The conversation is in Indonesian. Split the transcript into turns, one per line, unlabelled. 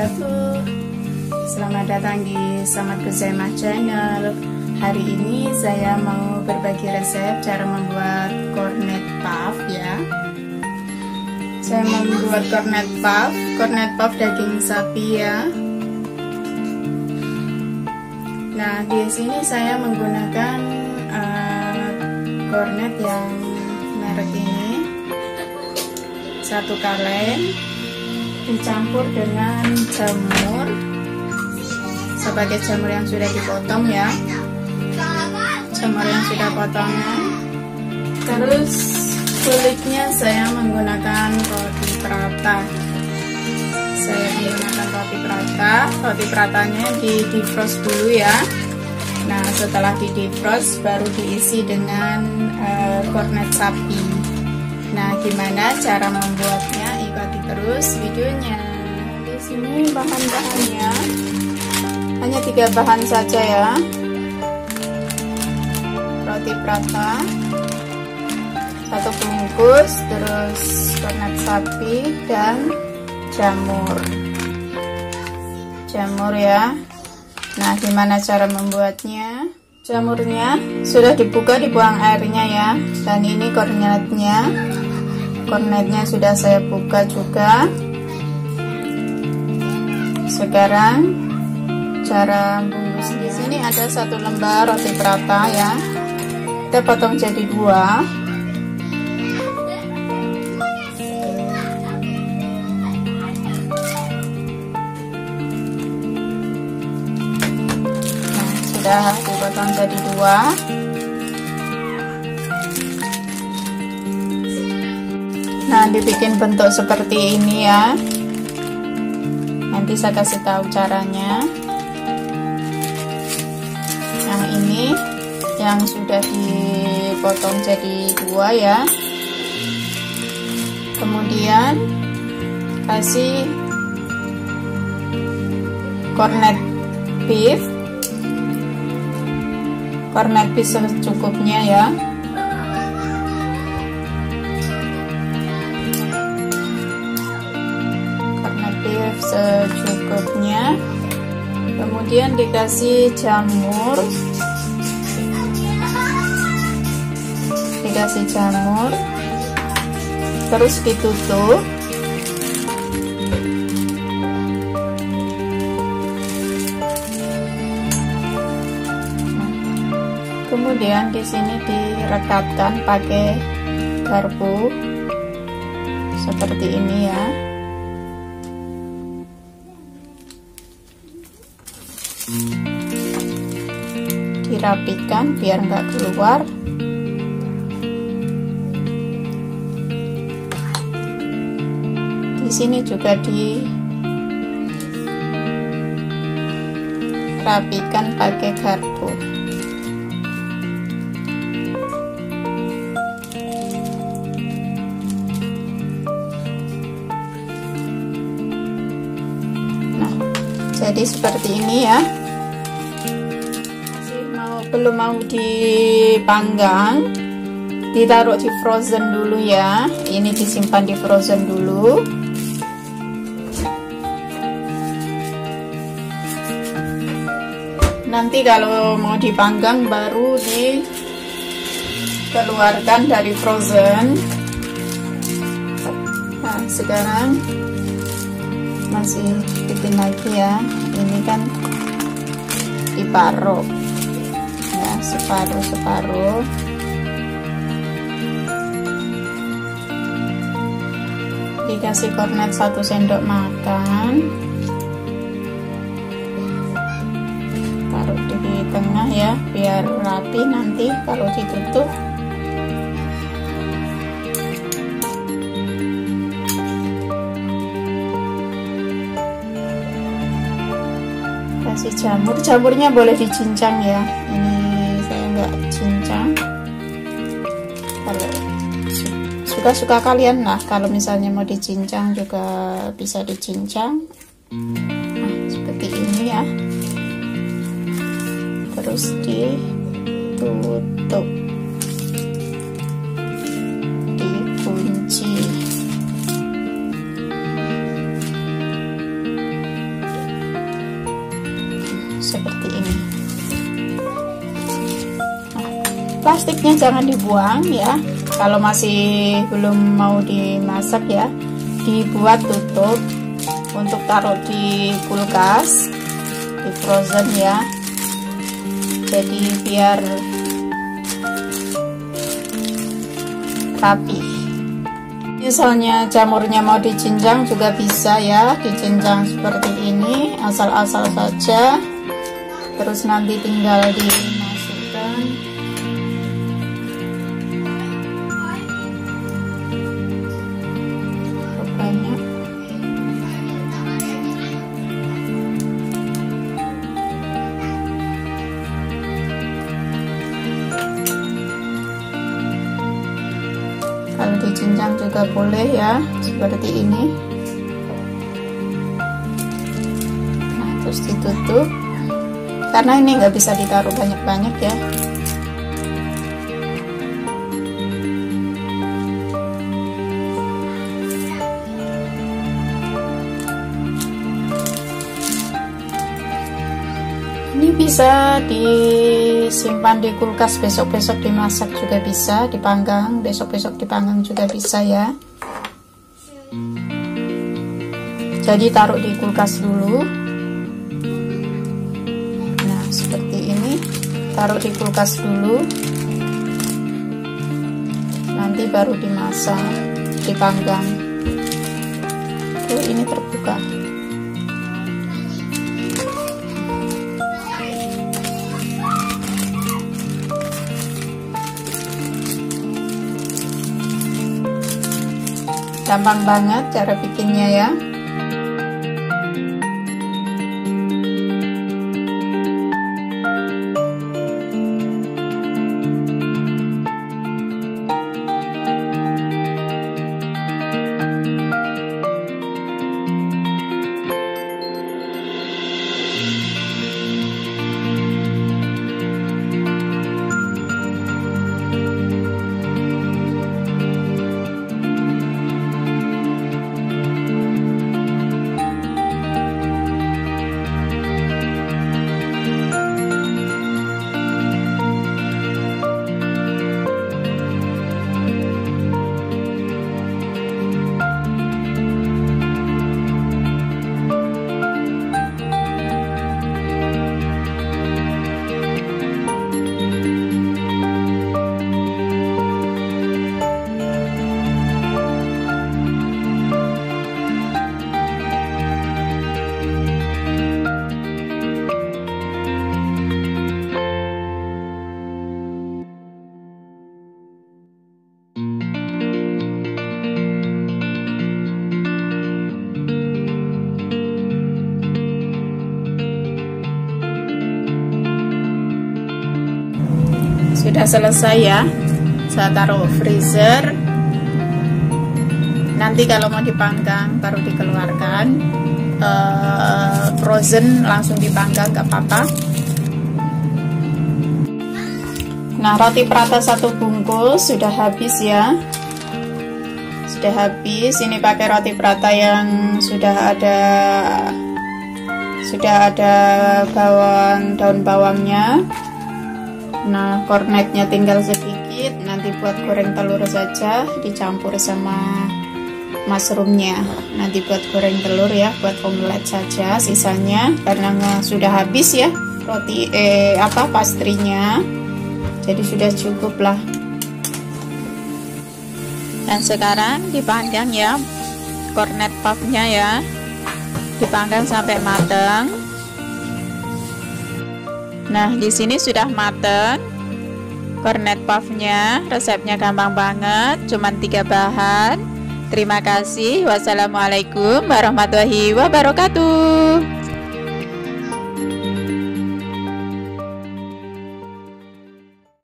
wabarakatuh. Selamat datang di Selamat Kuzaimah Channel. Hari ini saya mau berbagi resep cara membuat cornet puff ya. Saya mau membuat cornet puff daging sapi ya. Nah, di sini saya menggunakan cornet yang merek ini, 1 kaleng dicampur dengan jamur, sebagai jamur yang sudah dipotong ya, jamur yang sudah potongan. Terus kulitnya saya menggunakan roti prata. Saya menggunakan roti pratanya di defrost dulu ya. Nah, setelah di defrost baru diisi dengan cornet sapi. Nah, gimana cara membuatnya? Ikuti terus videonya. Di sini bahan-bahannya hanya 3 bahan saja ya. Roti prata 1 bungkus, terus cornet sapi dan jamur ya. Nah, gimana cara membuatnya? Jamurnya sudah dibuka, dibuang airnya ya. Dan ini cornetnya sudah saya buka juga. Sekarang cara bungkus. Di sini ada 1 lembar roti prata ya. Kita potong jadi 2. Nah, sudah dipotong jadi 2. Nah, dibikin bentuk seperti ini ya. Nanti saya kasih tahu caranya. Nah, ini yang sudah dipotong jadi 2 ya. Kemudian kasih cornet beef secukupnya ya. Secukupnya. Kemudian dikasih jamur, terus ditutup. Kemudian di sini direkatkan pakai garpu seperti ini ya. Dirapikan biar nggak keluar. Di sini juga dirapikan pakai garpu. Nah, jadi seperti ini ya. Belum mau dipanggang, ditaruh di frozen dulu ya. Ini disimpan di frozen dulu. Nanti kalau mau dipanggang baru dikeluarkan dari frozen. Nah, sekarang masih bikin lagi ya. Ini kan diparut. Separuh dikasih cornet 1 sendok makan, taruh di tengah ya biar rapi nanti kalau ditutup. Kasih jamurnya boleh dicincang ya. Ini nggak cincang, kalau suka-suka kalian lah. Kalau misalnya mau dicincang juga bisa dicincang. Nah, seperti ini ya. Terus ditutup, dikunci. plastiknya jangan dibuang ya. Kalau masih belum mau dimasak ya, dibuat tutup untuk taruh di kulkas, di frozen ya. Jadi biar rapi. Misalnya jamurnya mau dicincang juga bisa ya, dicincang seperti ini, asal-asal saja. Terus nanti tinggal dimasukkan. Banyak. Kalau dicincang juga boleh ya, seperti ini. Nah, terus ditutup. Karena ini nggak bisa ditaruh banyak-banyak ya. Ini bisa disimpan di kulkas, besok-besok dimasak juga bisa, dipanggang, besok-besok dipanggang juga bisa ya. Jadi taruh di kulkas dulu. Nah, seperti ini. Taruh di kulkas dulu. Nanti baru dimasak, dipanggang. Tuh, ini terbuka. Gampang banget cara bikinnya ya. Sudah selesai ya, saya taruh freezer. Nanti kalau mau dipanggang baru dikeluarkan. Frozen langsung dipanggang gak apa-apa. Nah, roti prata 1 bungkus sudah habis ya. Sudah habis. Ini pakai roti prata yang sudah ada bawang, daun bawangnya. Nah, kornetnya tinggal sedikit, nanti buat goreng telur saja, dicampur sama mushroomnya. Nanti buat goreng telur ya, buat omelet saja sisanya, karena sudah habis ya roti pastrinya. Jadi sudah cukup lah. Dan sekarang dipanggang ya, kornet puffnya ya, dipanggang sampai matang. Nah, di sini sudah mateng kornet puffnya. Resepnya gampang banget, cuman 3 bahan. Terima kasih. Wassalamualaikum warahmatullahi wabarakatuh.